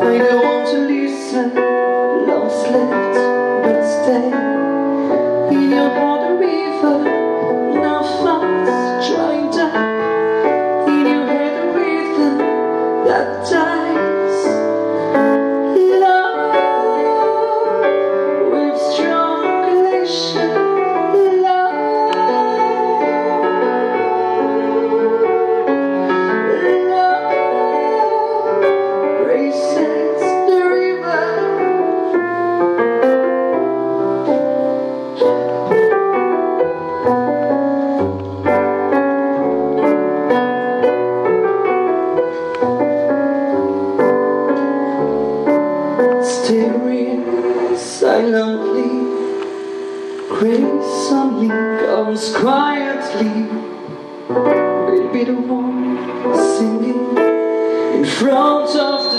I don't want to listen, love's left but stay. In your heart a river, now fast drying down. In your head a rhythm that dies. Love with strangulation. Staring silently, grace only comes quietly. We'll be the one singing in front of